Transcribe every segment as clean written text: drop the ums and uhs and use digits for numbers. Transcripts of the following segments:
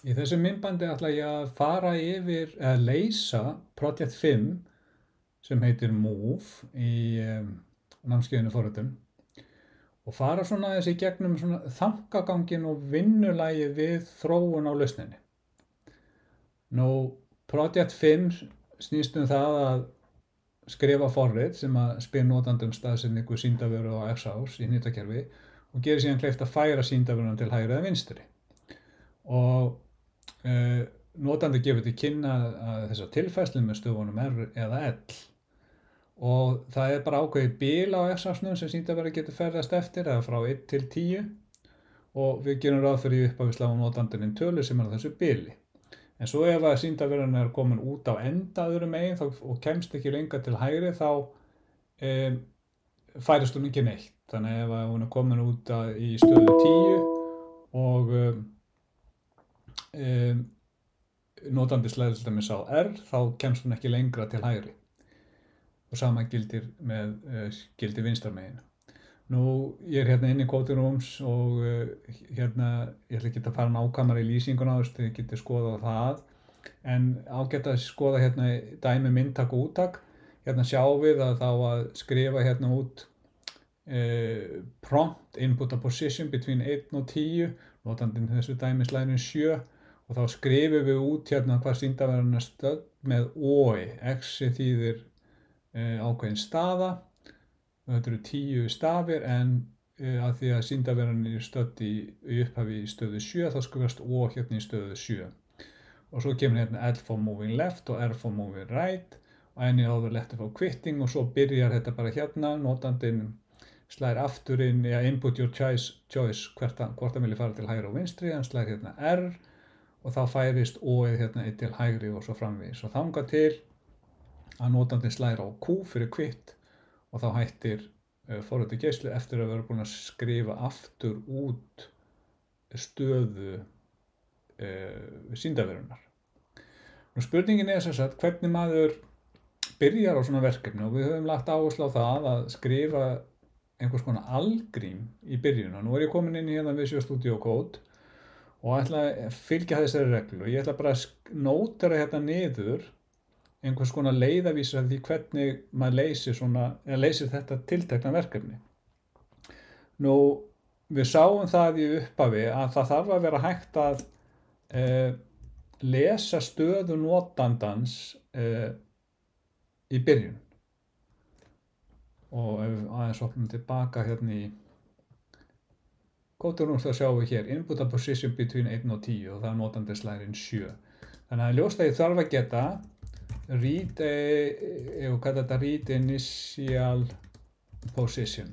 Í þessu myndbandi ætla ég að fara yfir eða leysa Project 5 sem heitir Move í námskeiðinu forritun og fara svona þessi gegnum svona þankagangin og vinnulagi við þróun á lausninni. Nú, Project 5 snýst það að skrifa forrit sem að spyr notandum staðsetningu sýndarveru á X-ás í hnýttakerfi og gerir síðan kleift að færa sýndarveruna til hægri eða vinstri. Og notandi gefur til kynna þessa tilfærslu með stöfunum R eða L og það bara ákveðið bil á X-ásnum sem sýndarvera getur ferðast eftir eða frá 1 til 10 og við gerum ráð fyrir upphafi slá notandinn tölu sem á þessu bili. En svo ef að sýndarveran komin út á enda öðrum megin og kemst ekki lengra til hægri þá færist hún ekki neitt. Þannig ef að hún komin út í stöðu 10 og notandi slæðir til dæmis á R þá kemst hún ekki lengra til hægri og sama gildir með gildir vinstarmegin. Nú ég hérna inn í Coding Rooms og hérna ég ætla ekki að fara nákvæmar í lýsinguna á þessu, þið getið skoðað það en ágætt að skoða hérna dæmi myndtak og úttak. Hérna sjáum við að þá að skrifa hérna út prompt input a position between 1 og 10, notandinn þessu dæmi slæðir 7 og þá skrifum við út hérna hvað sýndarveran stödd með OI. X þýðir ákveðin staða og þetta eru 10 stafir en að því að sýndarveran stödd í upphafi í stöðu 7 þá skrifast O hérna í stöðu 7 og svo kemur hérna L for moving left og R for moving right og N áður letter for quitting og svo byrjar þetta bara hérna, notandinn slær aftur inn input your choice hvort hann vilja fara til hægri og vinstri, hann slær hérna R og þá færist O-ið hérna til hægri og svo framvegis og þangað til að notandinn slær á Q fyrir quit og þá hættir forritið geislu eftir að vera búin að skrifa aftur út stöðu sýndarverunar. Nú spurningin sem sagt hvernig maður byrjar á svona verkefni og við höfum lagt áherslu á það að skrifa einhvers konar algrím í byrjun og nú ég komin inn í hérna Visual Studio Code og ætla að fylgja þessari reglu. Ég ætla bara að nótera hérna niður einhvers konar leiðavísir af því hvernig maður leysir þetta tiltekna verkefni. Nú, við sáum það í upphafi að það þarf að vera hægt að lesa stöðu notandans í byrjun. Og ef við aðeins opnum tilbaka hérna í Coding Rooms þá sjáum við hér input a position between 1 og 10 og það er notandi slær inn 7. Þannig að ljóst að ég þarf að geta read initial position.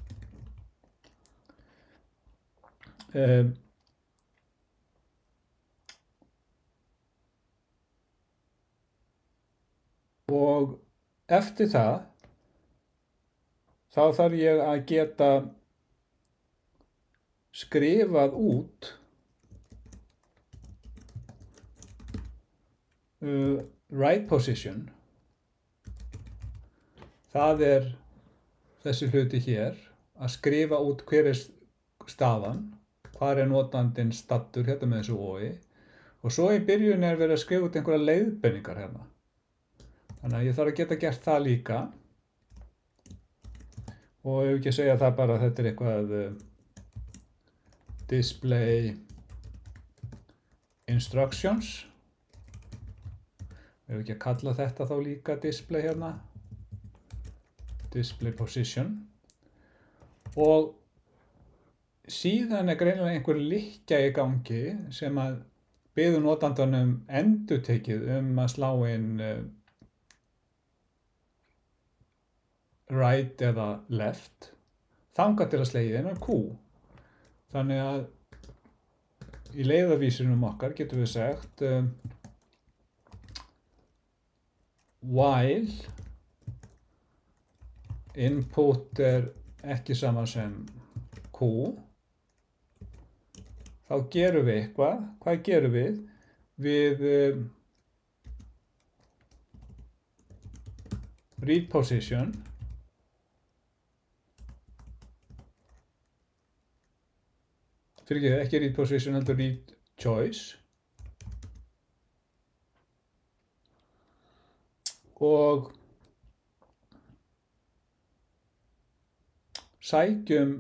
Og eftir það þá þarf ég að geta skrifað út right position. Það er þessi hluti hér að skrifa út hver staðan, hvar notandinn staddur hérna með þessu OI og svo í byrjun verið að skrifa út einhverja leiðbeiningar hérna. Þannig að ég þarf að geta gert það líka og ef ekki að segja það bara að þetta eitthvað display instructions. Ef ekki að kalla þetta þá líka display hérna, display position og síðan greinilega einhver lykkja í gangi sem að biður notandanum endurtekið að slá inn right eða left þangað til að slegja inn Q. Þannig að í leiðavísinum okkar getum við sagt while input ekki sama sem Q þá gerum við eitthvað. Hvað gerum við? Við read position ekki read position heldur read choice og sækjum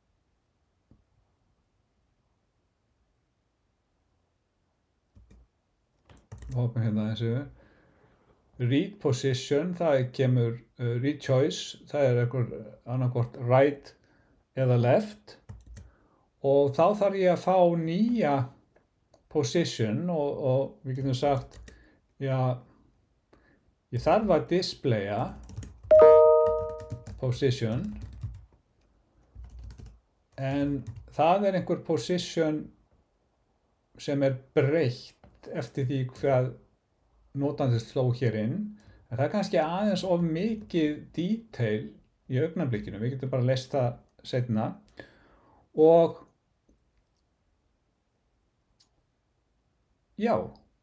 hoppum hérna þessu read position, það kemur read choice, það einhver annarkvort right eða left og þá þarf ég að fá nýja position og við getum sagt já, ég þarf að displaya position en það einhver position sem breytt eftir því hvað notandinn sló hér inn en það kannski aðeins of mikið detail í augnablikinu, við getum bara lest það seinna og já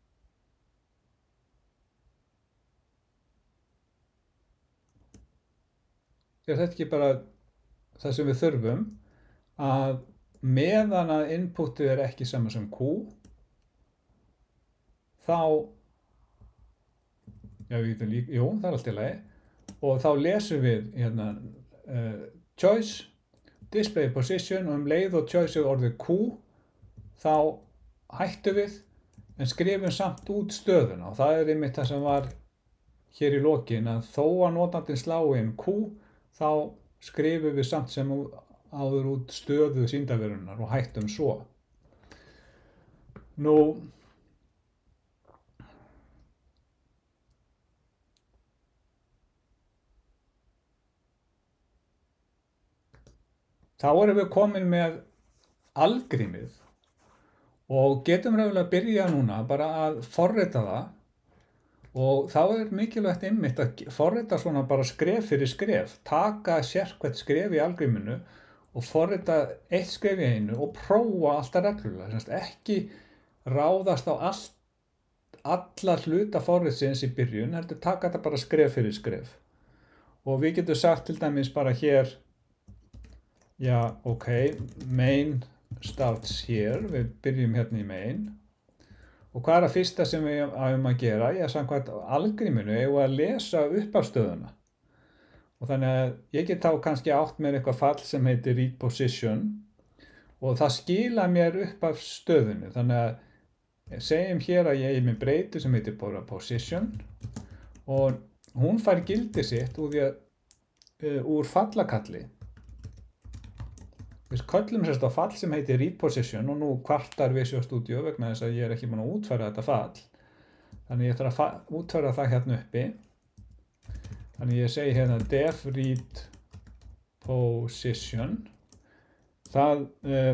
er þetta ekki bara það sem við þurfum að meðan að inputið ekki sama sem Q þá já, jú, það allt í lagi og þá lesum við hérna choice, display position og leið og choice er orðið Q þá hættum við en skrifum samt út stöðuna og það einmitt það sem var hér í lokin að þó að notandinn slá inn Q þá skrifum við samt sem áður út stöðu sýndarverunar og hættum svo. Nú þá erum við komin með algrímið og getum raunverulega að byrja núna bara að forrita það og þá mikilvægt einmitt að forrita svona bara skref fyrir skref, taka sérhvert skref í algríminu og forrita eitt skref í einu og prófa alltaf reglulega, semst ekki ráðast á alla hluta forritsins í byrjun, heldur taka þetta bara skref fyrir skref og við getum sagt til dæmis bara hér já, ok, main starts here, við byrjum hérna í main og hvað það fyrsta sem við æfum að gera? Ég samkvæmt algríminu eigum að lesa upphafsstöðuna og þannig að ég get þá kannski átt með eitthvað fall sem heitir read position og það skila mér upphafsstöðunni þannig að segjum hér að ég með breytu sem heitir bara position og hún fær gildi sitt úr fallakalli. Við köllum sérst á fall sem heitir read position og nú kvartar Visual Studio vegna þess að ég ekki búinn að útfæra þetta fall. Þannig ég þarf að útfæra það hérna uppi. Þannig ég segi hérna def read position. Það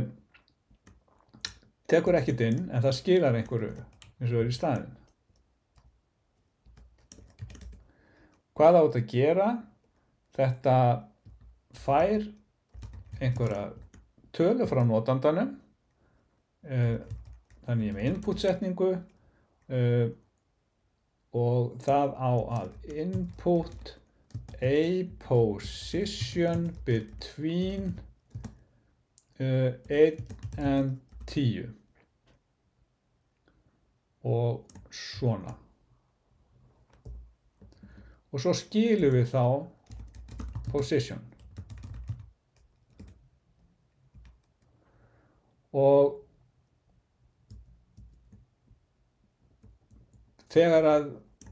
tekur ekkert inn en það skilar einhverju eins og er í staðinn. Hvað á þetta að gera? Þetta fær einhverja tölu frá notandanum þannig ég með input-setningu og það á að input a position between 1 and 10 og svona og svo skilum við þá position og þegar að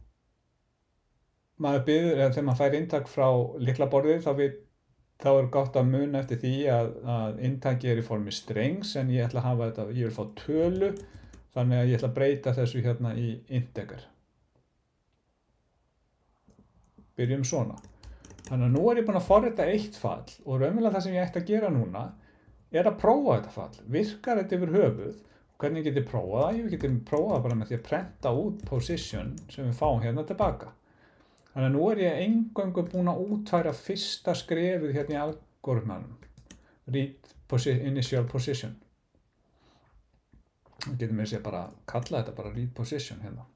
maður biður eða þegar maður fær inntak frá lyklaborðið þá gott að muna eftir því að inntakið í formi strengs en ég ætla að hafa þetta, ég vil fá tölu þannig að ég ætla að breyta þessu hérna í integer. Byrjum svona. Þannig að nú er ég búinn að forrita eitt fall og raunverulega það sem ég ætti að gera núna er að prófa þetta fall. Virkar þetta yfir höfuð? Hvernig get ég prófað það? Ég get prófað bara með því að prenta út position sem við fáum hérna tilbaka. Þannig að nú er ég eingöngu búinn að útfæra fyrsta skrefið hérna í algoritmanum. Read initial position. Við getum með sér bara að kalla þetta bara read position hérna.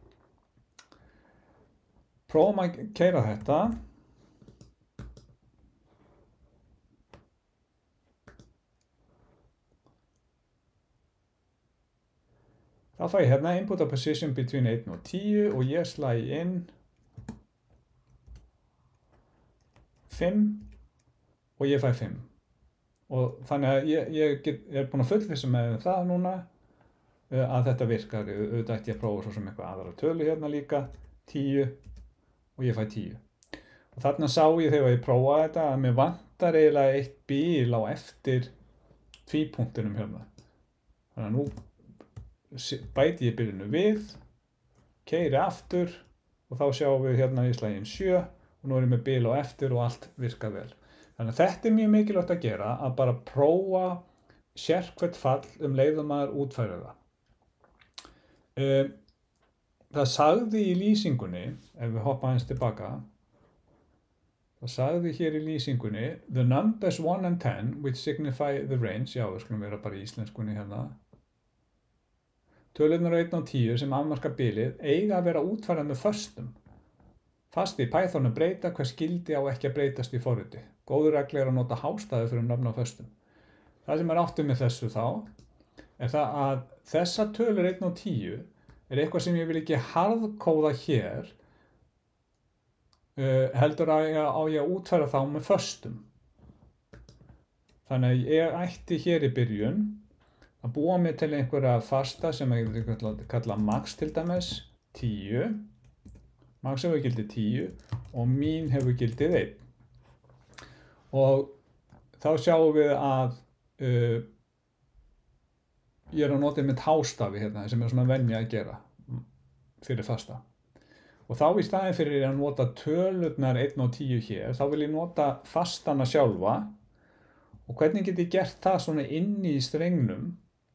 Prófum að keyra þetta. Þá fæ ég hérna input a position between 1 og 10 og ég slæ inn 5 og ég fæ 5. Og þannig að ég er búinn að fullvissa með það núna að þetta virkar. Auðvitað ætti ég að prófa svo sem eitthvað aðra tölu hérna líka, 10 og ég fæ 10. Og þarna sá ég þegar ég prófaði þetta að mér vantar eiginlega eitt bil á eftir tvípunktinum hérna. Þannig að nú bæti ég bilinu við, keyri aftur og þá sjáum við hérna í slaginn 7 og nú er ég með bil á eftir og allt virkar vel. Þannig að þetta er mjög mikilvægt að gera, að bara prófa sérhvert fall leið og maður útfærir það. Það sagði í lýsingunni, ef við hoppa aðeins tilbaka, það sagði hér í lýsingunni the numbers 1 and 10 which signify the range, já við skulum vera bara í íslenskunni hérna, tölurnar 1 og 10 sem afmarka bilið eiga að vera útfærað með föstum. Fasti í Python að breyta hvers gildi á ekki að breytast í forriti. Góður regla er að nota hástæði fyrir nöfn á föstum. Það sem er áttu með þessu þá er það að þessa tölur 1 og 10 er eitthvað sem ég vil ekki harðkóða hér, heldur að ég að útfæra þá með föstum. Þannig að ég ætti hér í byrjun að búa mig til einhverja fasta sem ég vil kalla max til dæmis 10. Max hefur gildið 10 og mín hefur gildið 1. Og þá sjáum við að ég er að nota með hástafi hérna sem er svona venja að gera fyrir fasta. Og þá í staðinn fyrir að nota tölurnar 1 og 10 hér, þá vil ég nota fastana sjálfa. Og hvernig get ég gert það svona inni í strengnum?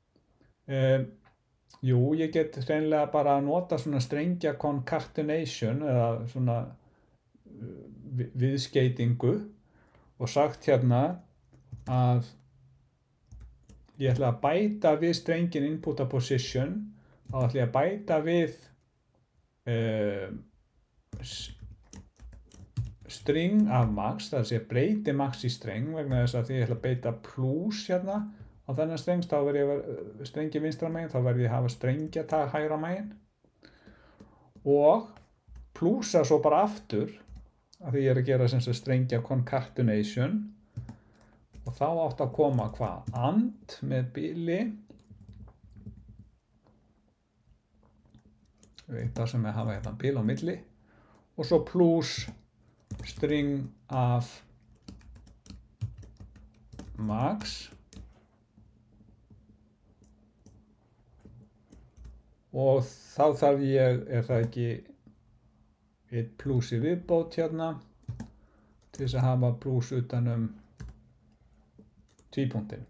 Jú, ég get hreinlega bara að nota svona strengja concatenation eða svona viðskeytingu og sagt hérna að ég ætla að bæta við strengin input a position, þá ætla ég að bæta við string af max, það er að segja breyti max í streng vegna þess að því ég ætla að beita plus hérna á þennan streng, þá verð ég strengi vinstra megin, þá verð ég að hafa strengjatag hægra megin og plusa svo bara aftur af því ég er að gera sem sagt strengja concatenation og þá átt að koma hvað? And með bili það sem ég hafa hérna bil á milli og svo plus string af max og þá þarf ég, er það ekki eitt plus í viðbót hérna til þess að hafa plus utanum tvípunktinn.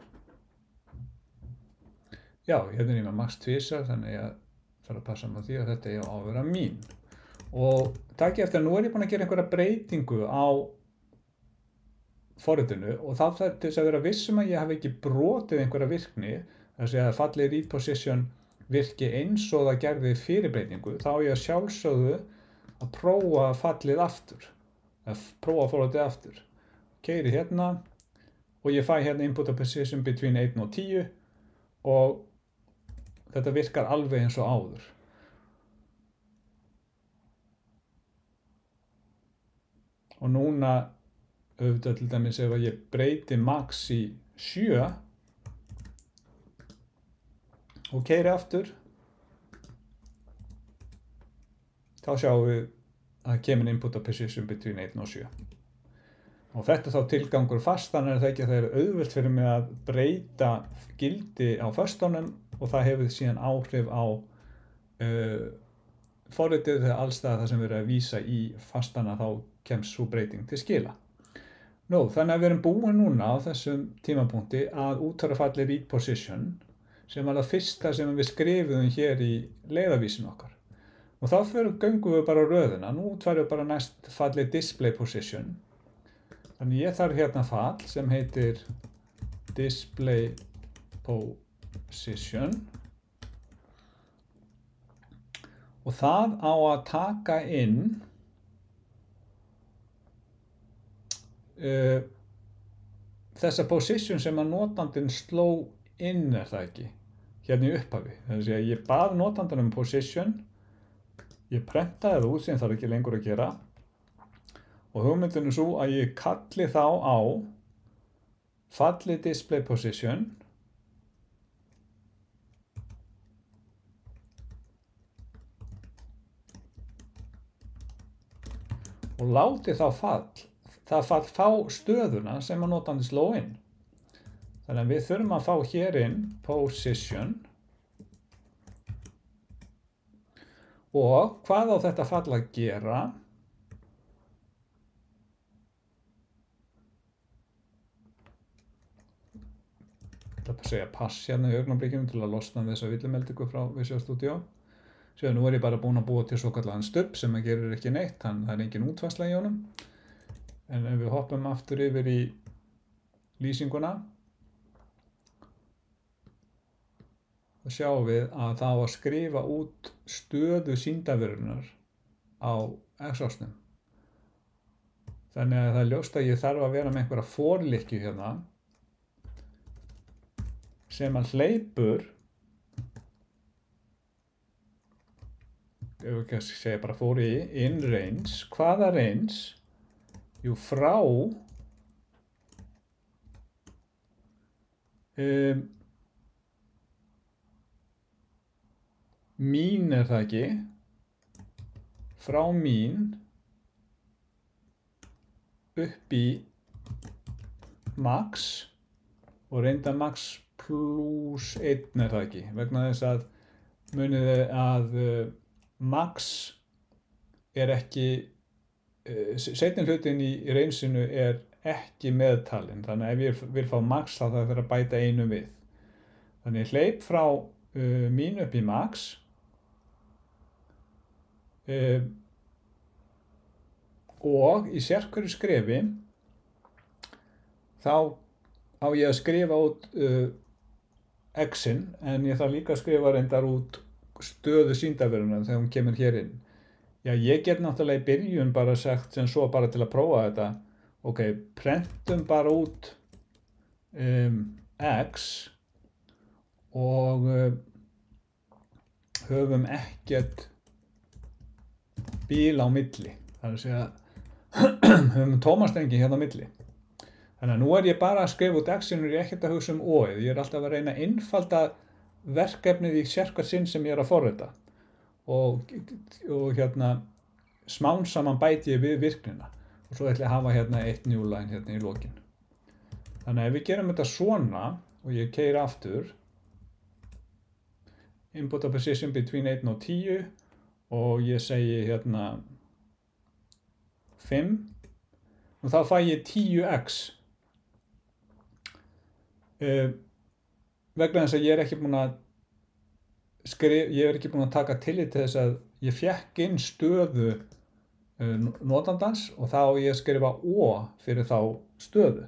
Já, hérna er ég með max tvisar þannig að þarf að passa með því að þetta er að vera mín. Og takk eftir að nú er ég búinn að gera einhverja breytingu á forritinu og þá þarf til þess að vera viss að ég hafi ekki brotið einhverja virkni, þess að fallið read position virki eins og það gerði fyrir breytingu, þá er ég að sjálfsögðu að prófa fallið aftur, að prófa forritið aftur. Keyri hérna og ég fæ hérna input a position between 1 og 10 og þetta virkar alveg eins og áður. Og núna, auðvitað til dæmis ef ég breyti max í 7 og keyri aftur, þá sjáum við að kemur input a position between 1 og 7. Og þetta er þá tilgangur fastan, er það ekki að það er auðvelt fyrir mig að breyta gildi á föstunum og það hefur síðan áhrif á forritið þegar allstaðar það sem við erum að vísa í fastana þá kemst svo breyting til skila. Nú, þannig að við erum búin núna á þessum tímapunkti að útfæra fallið read position sem var það fyrsta sem við skrifuðum hér í leiðarvísin okkar. Og þá göngum við bara röðina, nú útfærum við bara næst fallið display position. Þannig ég þarf hérna fall sem heitir display position og það á að taka inn þessa position sem að notandinn sló inn er það ekki, hérna í upphafi. Þannig að ég bað notandann position, ég prentaði það út sem þarf ekki lengur að gera Og hugmyndin er svo að ég kalli þá á falli display position og láti þá það fall fá stöðuna sem að notandi sló inn. Þannig að við þurfum að fá hér inn position og hvað á þetta fall að gera? Ég ætla að segja pass hérna í augnablikinu til að losna þessa villumeldingu frá Visual Studio. Svo nú er ég bara búinn að búa til svokallaðan stubb sem að gerir ekki neitt, það er engin útfærsla í honum. En ef við hoppum aftur yfir í lýsinguna, þá sjáum við að það á að skrifa út stöðu sýndarverunar á X-ásnum. Þannig að það er ljóst að ég þarf að vera með einhverja forlykkju hérna sem að hleypur, ef við kannski segja bara fór í in range, hvaða range? Jú, frá mín er það ekki, frá mín upp í max og reynda max plus 1 er það ekki, vegna þess að muniði að max er ekki, seinni hlutin í reynsinu er ekki meðtalinn, þannig að ef ég vil fá max þá þarf það að bæta einu við. Þannig ég hleyp frá mín upp í max og í sérhverju skrefi þá á ég að skrifa út x-in, en ég þarf líka að skrifa reyndar út stöðu sýndarverunar þegar hún kemur hér inn. Já, ég get náttúrulega í byrjun bara sagt sem svo bara til að prófa þetta. Ok, prentum bara út x og höfum ekkert bíl á milli. Það er að segja, höfum tómastrengi hérna á milli. Þannig að nú er ég bara að skrifa út x-in og ég er ekkert að hugsa o-ið. Ég er alltaf að reyna að einfalda verkefnið í sérhvert sinn sem ég er að forrita. Og hérna smán saman bæti ég við virknina. Og svo ætla ég að hafa hérna eitt new line hérna í lokin. Þannig að ef við gerum þetta svona og ég keyri aftur, input a position between 1 og 10 og ég segi hérna 5 og þá fæ ég 10x. Vegna þess að ég er ekki búinn að taka tillit til þess að ég fékk inn stöðu notandans og þá ég skrifa o fyrir þá stöðu.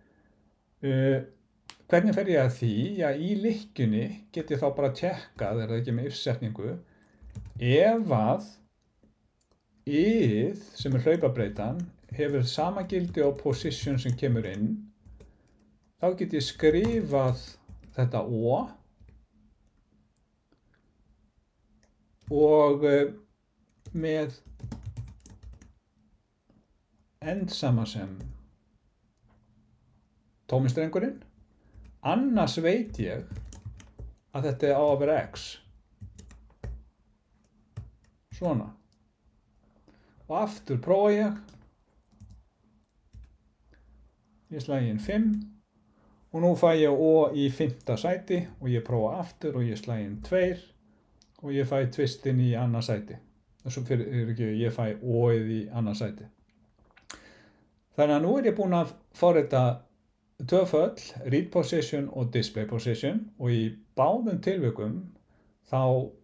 Hvernig fer ég að því? Já, í lykkjunni get ég þá bara tjekkað, er það ekki með if-setningu, ef að ið sem er hlaupabreytan hefur sama gildi á position sem kemur inn, þá get ég skrifað þetta o og með endsama sem tómistrengurinn, annars veit ég að þetta á að vera x. Svona. Og aftur prófa ég. Ég slægi inn 5 og nú fæ ég o í 5. sæti og ég prófa aftur og ég slægi inn 2 og ég fæ tvistinn í annað sæti. Þessu fyrir ekki, ég fæ o-ið í annað sæti. Þannig að nú er ég búinn að forrita tvöföll, read position og display position og í báðum tilvikum þá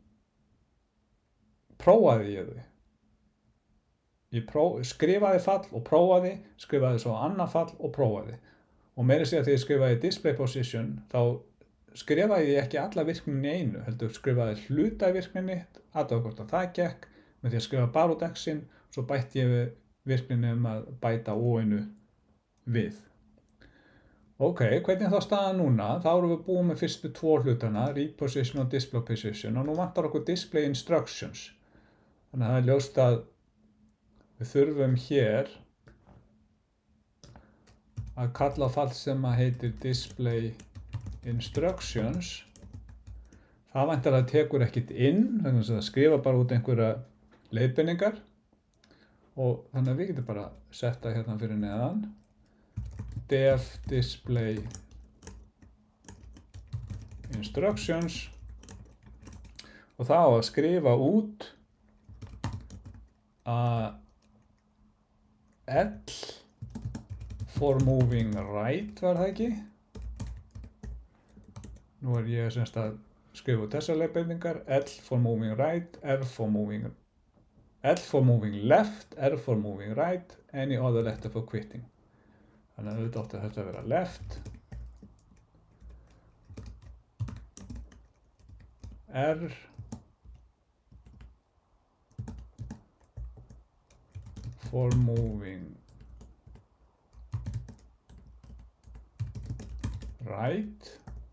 prófaði ég þau. Ég skrifaði fall og prófaði, skrifaði svo annað fall og prófaði. Og meira segja þegar ég skrifaði display position, þá skrifaði ég ekki alla virkninni í einu, heldur skrifaði hluta í virkninni, aðtöku hvort að það gekk, með því að skrifa bara út x-in, svo bætti ég við virkninni að bæta o-inu við. Ok, hvernig þá staðan núna? Þá erum við búin með fyrstu 2 hlutana, read position og display position, og nú vantar okkur display instructions. Þannig að það er ljóst að við þurfum hér að kalla á fall sem að heitir display instructions. Það væntanlega tekur ekkert inn, þannig að það skrifa bara út einhverja leiðbeiningar og þannig að við getum bara setta hérna fyrir neðan def display instructions og þá að skrifa út að L for moving right var það ekki. Nú ég semst að skrifa út þessar leiðbeiningar, L for moving right, L for moving left, R for moving right, any other letter for quitting. Þannig að auðvitað átti þetta að vera left, R, for moving right.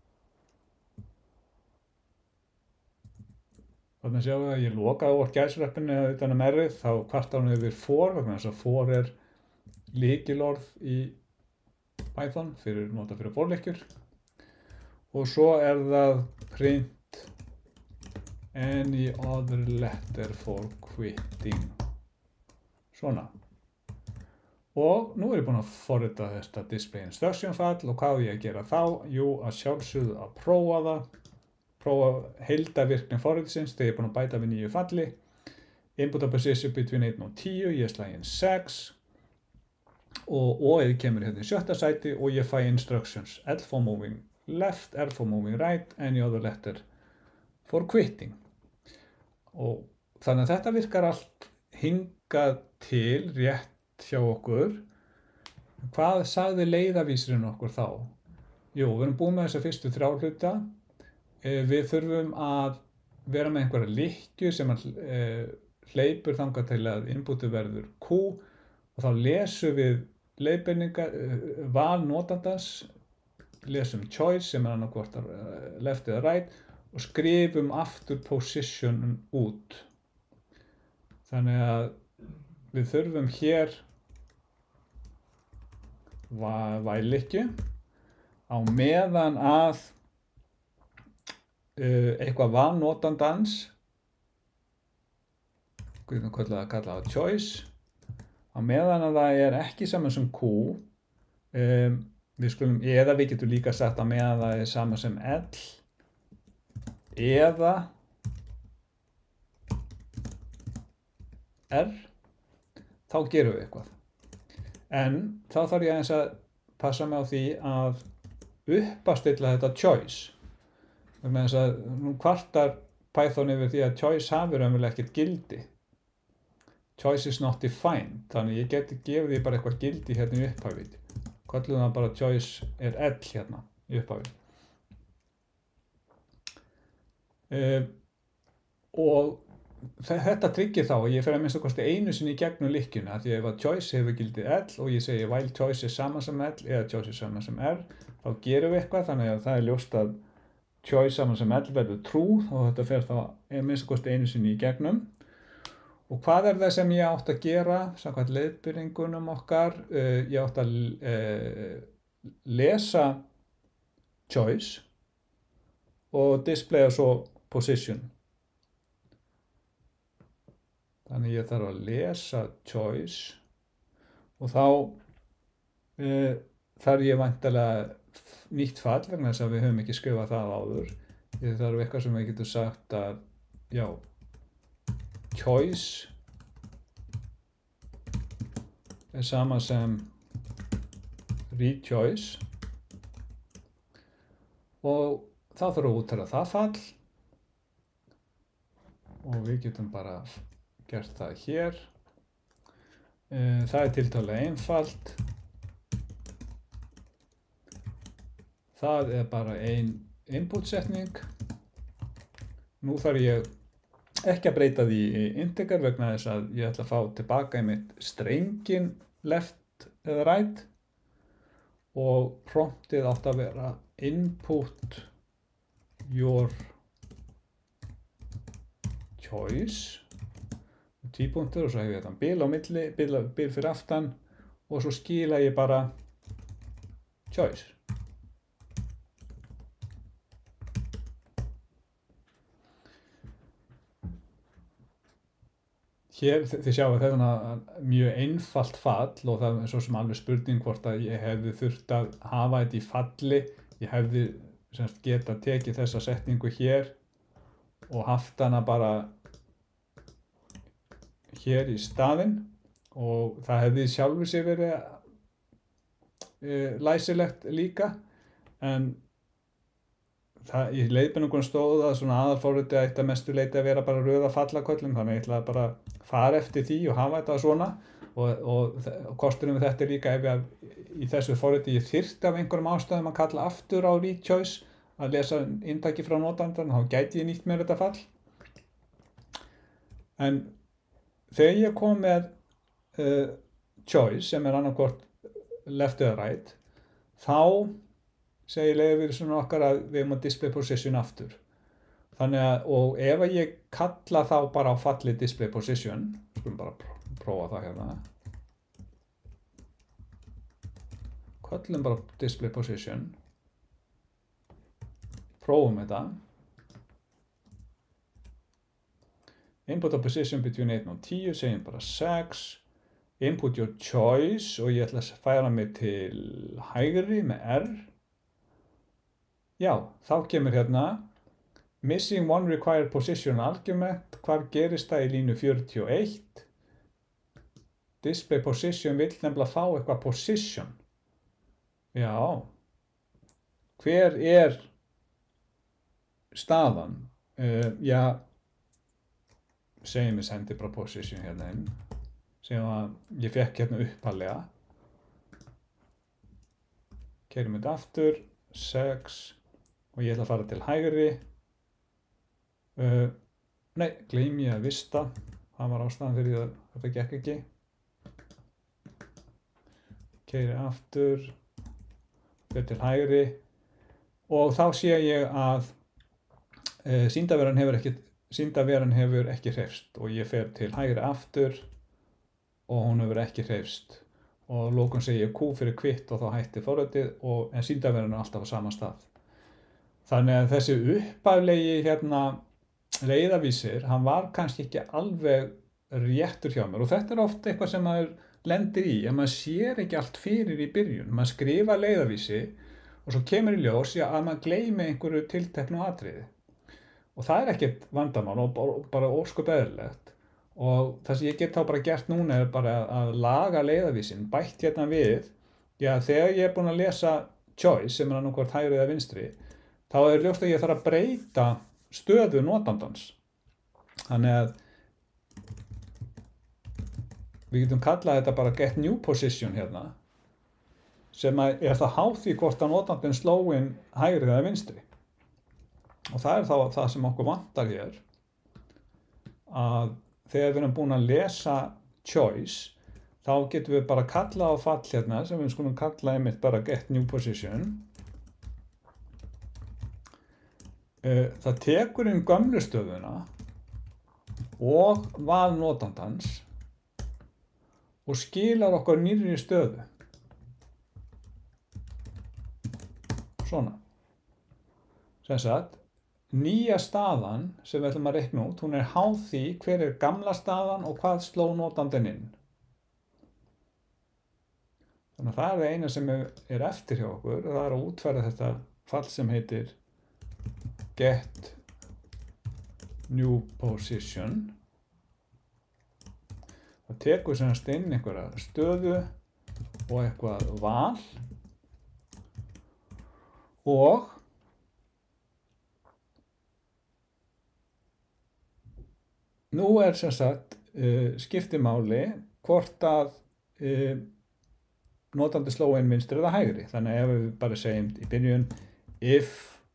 Þannig að sjáum við að ég lokaði óvart gæsreppinu utan R-ið, þá kvartar hún yfir for, vegna þess að for lykilorð í Python nota fyrir forleikjur. Og svo það print any other letter for quitting. Svona. Og nú ég búinn að forrita þetta display instruction fall og hvað ég að gera þá? Jú, að sjálfsögðu að prófa heildarvirkni forritisins þegar ég búinn að bæta við nýju falli. Input a position between 1 og 10, ég slæði inn 6 og kemur hérna í 7. sæti og ég fæ instructions L for moving left, R for moving right, any other letter for quitting. Og þannig að þetta virkar allt hingað til rétt hjá okkur. Hvað sagði leiðavísirinn okkur þá? Jú, við erum búin með þessa fyrstu 3 hluta. Við þurfum að vera með einhverja lykkju sem hleypur þangað til að inputið verður Q og þá lesum við leiðbeiningar, val notandans, lesum choice sem annarkvort left eða right og skrifum aftur position út. Þannig að við þurfum hér vælykkju á meðan að eitthvað val notandans, við kalla það choice, á meðan að það ekki saman sem Q, eða við getum líka sagt að meðan það saman sem L, eða R, þá gerum við eitthvað. En þá þarf ég aðeins að passa mig á því að uppastilla þetta choice. Vegna þess að nú kvartar Python yfir því að choice hafi raunverulega ekkert gildi. Choice is not defined, þannig ég geti gefið því bara eitthvað gildi hérna í upphafið. Köllum það bara choice L hérna í upphafið. Og þetta tryggir þá að ég fer að minnsta kosti einu sinni í gegnum lykkjuna, því ef að choice hefur gildi L og ég segi while choice er saman sem L eða choice er saman sem R, þá gerum við eitthvað, þannig að það ljóst að choice saman sem L verður true og þetta fer þá minnsta kosti einu sinni í gegnum. Og hvað það sem ég átt að gera, samkvæmt leiðbeiningunum okkar? Ég átt að lesa choice og displaya svo position. Þannig ég þarf að lesa choice og þá þarf ég væntanlega nýtt fall vegna þess að við höfum ekki skrifað það áður. Ég þarf eitthvað sem við getum sagt að, já, choice er sama sem rechoice og þá þarf að útfæra það fall og við getum bara gert það hér. Það tiltölulega einfalt. Það bara ein input-setning. Nú þarf ég ekki að breyta því í integer vegna þess að ég ætla að fá tilbaka einmitt strengin left eða right og promptið átt að vera input your choice tvípunktur og svo hef ég þetta bil á milli, bil fyrir aftan og svo skila ég bara choice. Hér, þið sjáu að þetta er mjög einfalt fall og það er svo sem alveg spurning hvort að ég hefði þurft að hafa þetta í falli. Ég hefði geta tekið þessa setningu hér og haft hana bara hér í staðinn og það hefði sjálfu sér verið læsilegt líka, en það, í leiðbeiningunum stóð að svona aðalforritið ætti að mestu leyti að vera bara röða fallaköllum, þannig ég ætlaði bara að fara eftir því og hafa þetta svona og kosturinn við þetta er líka ef ég í þessu forriti ég þyrfti af einhverjum ástæðum að kalla aftur á read choice að lesa inntaki frá notandann, þá gæti ég nýtt mér þetta fall. En þegar ég kom með choice sem er annarkvort left eða right, þá segir leiðarvísirinn okkar að við erum að display position aftur. Þannig að, og ef ég kalla þá bara á falli display position, skulum bara prófa það hérna. Köllum bara display position. Prófum þetta. Input a position between 1 og 10, segjum bara 6. Input your choice og ég ætla að færa mig til hægri með R. Já, þá kemur hérna missing one required position argument, hvar gerist það í línu 41? Display position vill nefnilega fá eitthvað position. Já, hver er staðan? Já, segjum við sendi bara position hérna inn, segjum að ég fekk hérna uppalega. Keyrum þetta aftur, 6. Og ég ætla að fara til hægri. Nei, gleymi ég að vista. Það var ástæðan fyrir að þetta gekk ekki. Keyri aftur. Fer til hægri. Og þá sé ég að sýndaveran hefur ekki hreyfst. Og ég fer til hægri aftur. Og hún hefur ekki hreyfst. Og lokum segi ég Q fyrir kvitt og þá hætti forritið. En sýndaveran er alltaf á sama stað. Þannig að þessi upphaflegi hérna leiðarvísir, hann var kannski ekki alveg réttur hjá mér og þetta er oft eitthvað sem maður lendir í, að maður sér ekki allt fyrir í byrjun. Maður skrifa leiðarvísi og svo kemur í ljós að maður gleymi einhverju tilteknu atriði. Og það er ekkert vandamál og bara ósköp eðlilegt. Og það sem ég get þá bara gert núna er bara að laga leiðarvísin, bætt hérna við, já þegar ég er búinn að lesa choice sem er annarkvort hægri eða vinstri, þá er ljóst að ég þarf að breyta stöðu notandans. Þannig að við getum kallað þetta bara get new position hérna, sem er það háð því hvort að notandinn sló inn hægri eða vinstri. Og það er þá það sem okkur vantar hér, að þegar við erum búin að lesa choice, þá getum við bara kallað á fall hérna, sem við skulum kalla einmitt bara get new position. Það tekur inn gömlu stöðuna og val notandans og skilar okkur nýrri stöðu. Svona. Sem sagt, nýja staðan sem við ætlum að reikna út, hún er háð því hver er gamla staðan og hvað sló notandinn inn. Þannig að það er það eina sem er eftir hjá okkur, það er að útfæra þetta fall sem heitir get new position. Það tekur semst inn einhverja stöðu og eitthvað val og nú er sem sagt skiptir máli hvort að notandi sló inn vinstri eða hægri. Þannig að ef við bara segjum í byrjun if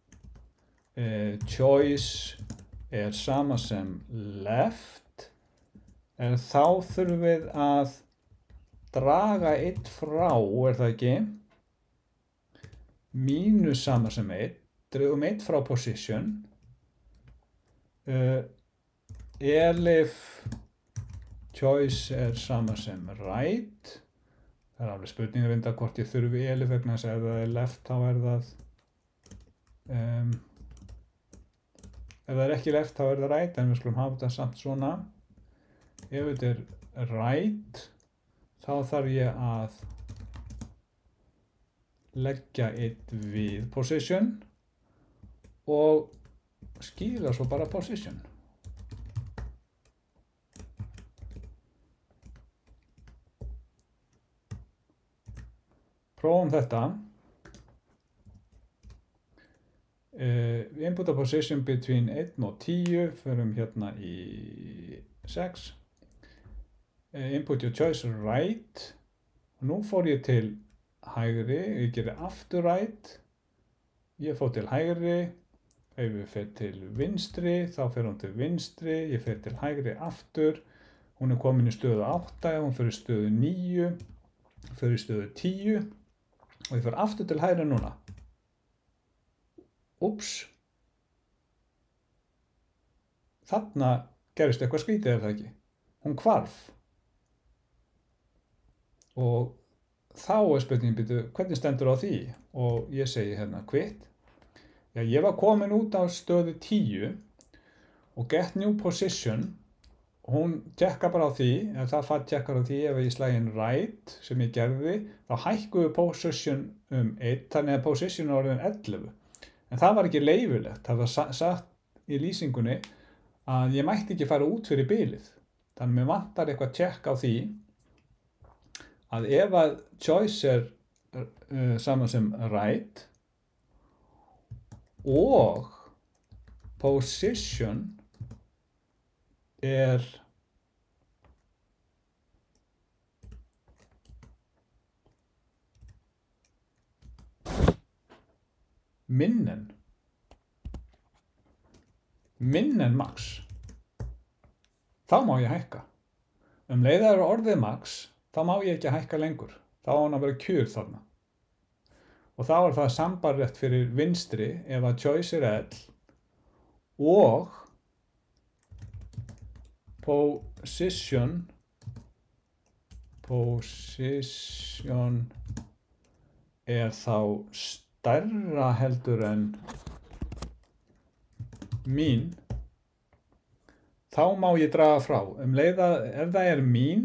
choice er sama sem left, en þá þurfum við að draga 1 frá, er það ekki? Mínus sama sem 1, drögum 1 frá position. Elif choice er sama sem right, Það alveg spurning reynda hvort ég þurfi elif vegna þess að ef það left þá það ef það ekki left þá það right, en við skulum hafa þetta samt svona. Ef þetta right þá þarf ég að leggja eitt við position og skýra svo bara position. Prófum þetta. Input a position between 1 og 10, förum hérna í 6. Input your choice right. Og nú fór ég til hægri, ég gerir aftur right. Ég fór til hægri, ef ég fer til vinstri, þá fer hún til vinstri, ég fer til hægri aftur. Hún komin í stöðu 8, hún fer í stöðu 9, fer í stöðu 10. Og ég fer aftur til hægri núna. Úps. Þarna gerist eitthvað skrítið, er það ekki? Hún hvarf. Og þá spurningin, hvernig stendur á því? Og ég segi hérna quit. Já, ég var komin út á stöðu 10 og get new position. Hún tjekkar bara á því, ef það tjekkar á því ef ég slægi inn right sem ég gerði, þá hækkuðu position 1, þannig að position er orðin 11. En það var ekki leyfilegt, það var sagt í lýsingunni að ég mætti ekki fara út fyrir bilið. Þannig að mér vantar eitthvað tjekk á því að ef að choice saman sem right og position minn en max, þá má ég hækka. Leið það orðið max, þá má ég ekki hækka lengur. Þá á hann að vera kjur þarna. Og þá það sambarlegt fyrir vinstri ef að choice L og position þá stærra heldur en mín, þá má ég draga frá. Leið ef það mín,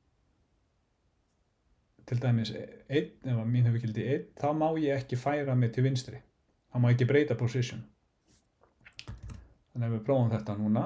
til dæmis 1, ef mín hefur gildi 1, þá má ég ekki færa mig til vinstri. Þá má ég ekki breyta position. Þannig að við prófum þetta núna.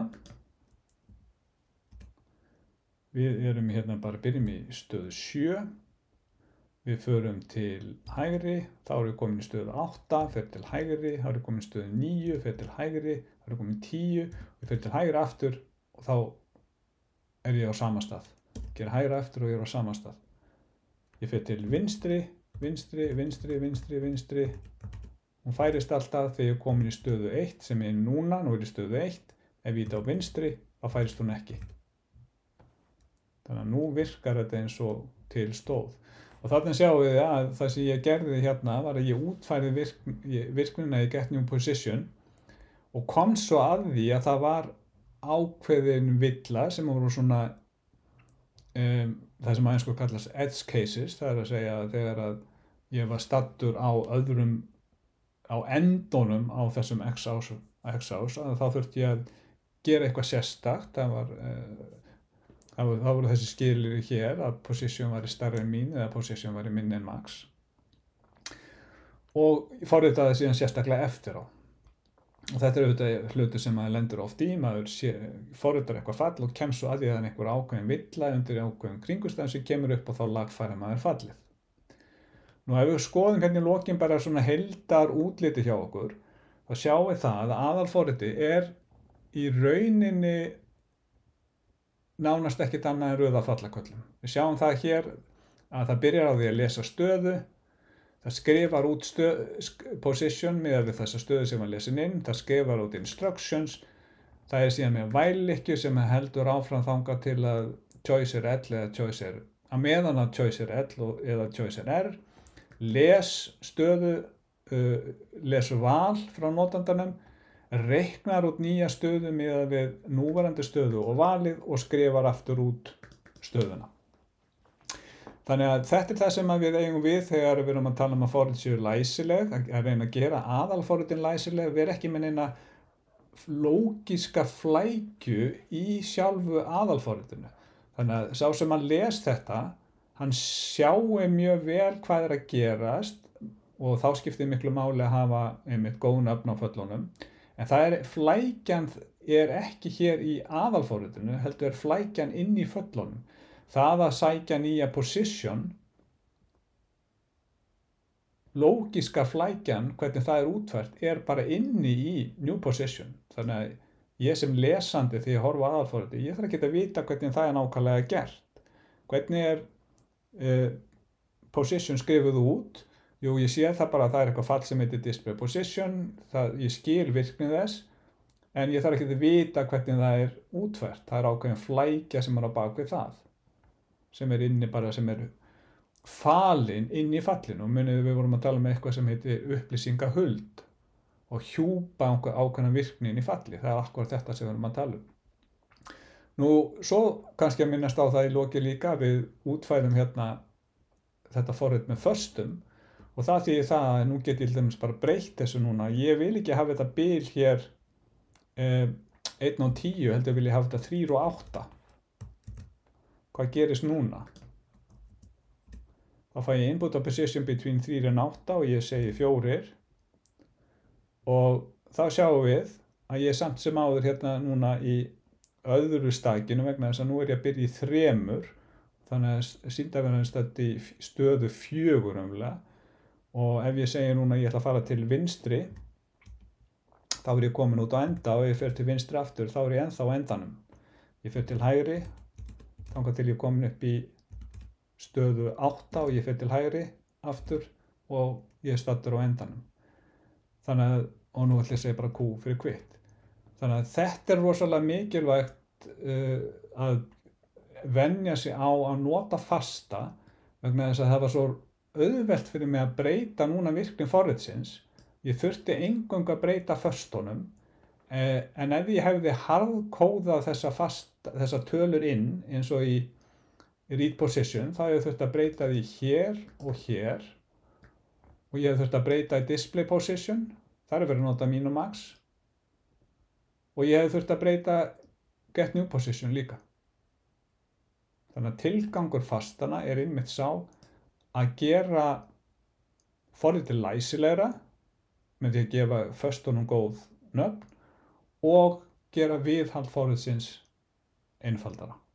Við erum hérna bara byrjum í stöðu 7. Við förum til hægri, þá erum við komin í stöðu 8, fer til hægri, þá erum við komin í stöðu 9, fer til hægri, þá erum við komin í 10, við fer til hægri aftur og þá er ég á sama stað. Ger hægri aftur og ég er á sama stað. Ég fer til vinstri, vinstri, vinstri, vinstri, vinstri. Hún færist alltaf þegar ég er komin í stöðu 1 sem er núna, nú er ég í stöðu 1. Ef ég er á vinstri, þá færist hún ekki. Þannig að nú virkar þetta eins og til stóð. Og þarna sjáum við að það sem ég gerði hérna var að ég útfærði virknina í get new position og kom svo að því að það var ákveðin villa sem voru svona það sem á ensku kallast edge cases, það að segja að þegar að ég var staddur á endunum á þessum x-ás að þá þurfti ég að gera eitthvað sérstakt. Það voru þessi skilyrði hér að position væri stærri en mín eða position væri minni en max. Og ég forritaði síðan sérstaklega eftir á. Og þetta auðvitað hluti sem maður lendur oft í, maður forritar eitthvað fall og kemst svo að því að einhver ákveðin villa undir ákveðin kringumstæðum sem kemur upp og þá lagfærir maður fallið. Nú ef við skoðum hvernig lokin bara svona heildar útliti hjá okkur, þá sjáum við það að aðalforriti í rauninni nánast ekkert annað en röða fallaköllum. Við sjáum það hér að það byrjar á því að lesa stöðu, það skrifar út position miðað við þessa stöðu sem var lesin inn, það skrifar út instructions, það síðan með while-lykkju sem heldur áfram þangað til að choice L eða choice að meðan að choice L eða choice R, les stöðu, les val frá notandanum, reiknar út nýja stöðu miðað við núverandi stöðu og valið og skrifar aftur út stöðuna. Þannig að þetta það sem að við eigum við þegar við erum að tala að forrit séu læsileg, að reyna að gera aðalforritin læsileg, við erum ekki með neina lógíska flækju í sjálfu aðalforritinu. Þannig að sá sem að les þetta, hann sjáu mjög vel hvað að gerast og þá skiptir miklu máli að hafa einmitt góð nöfn á föllunum. En flækjan ekki hér í aðalforritinu, heldur flækjan inn í föllunum. Það að sækja nýja position, lógíska flækjan, hvernig það útfært, bara inni í new position. Þannig að ég sem lesandi þegar ég horfa á aðalforritið, ég þarf ekki að vita hvernig það nákvæmlega gert. Hvernig position skrifuð út? Jú, ég sé það bara að það eitthvað fall sem heitir display position, ég skil virkni þess, en ég þarf ekki að vita hvernig það útfært. Það ákveðin flækja sem á bak við það, sem inni bara, sem falin inn í fallinu. Og munið við vorum að tala um eitthvað sem heitir upplýsingahuld og hjúpa ákveðna virkni inn í falli. Það akkurat þetta sem við vorum að tala um. Nú, svo kannski að minnast á það í loki líka, við útfærum hérna þetta forrit með föstum og það þýðir það að nú get ég til dæmis bara breytt þessu núna. Ég vil ekki hafa þetta bil hér 1 og 10, heldur vil ég hafa þetta 3 og 8. Hvað gerist núna? Þá fæ ég input a position between 3 and 8 og ég segi 4. Og þá sjáum við að ég samt sem áður hérna núna í öðru stakinu vegna þess að nú ég að byrja í 3. Þannig að sýndavélarinn stætt í stöðu 4 umlega. Og ef ég segi núna ég ætla að fara til vinstri, þá ég komin út á enda og ég fer til vinstri aftur, þá ég ennþá á endanum. Ég fer til hægri, þangað til ég komin upp í stöðu 8 og ég fer til hægri aftur og ég stattur á endanum. Þannig að, og nú ætla ég að segja bara Q fyrir quit. Þannig að þetta rosalega mikilvægt að venja sig á að nota fasta vegna þess að það var svo auðvelt fyrir mig að breyta núna virkni forritsins. Ég þurfti eingöngu að breyta föstunum en ef ég hefði harðkóðað þessa tölur inn eins og í read position þá ég þurfti að breyta því hér og hér og ég þurfti að breyta í display position, þar verið að nota minimax og ég þurfti að breyta get new position líka. Þannig að tilgangur fastana einmitt sá að gera forritið læsilegra með því að gefa föstunum góð nöfn og gera viðhald forritsins einfaldara.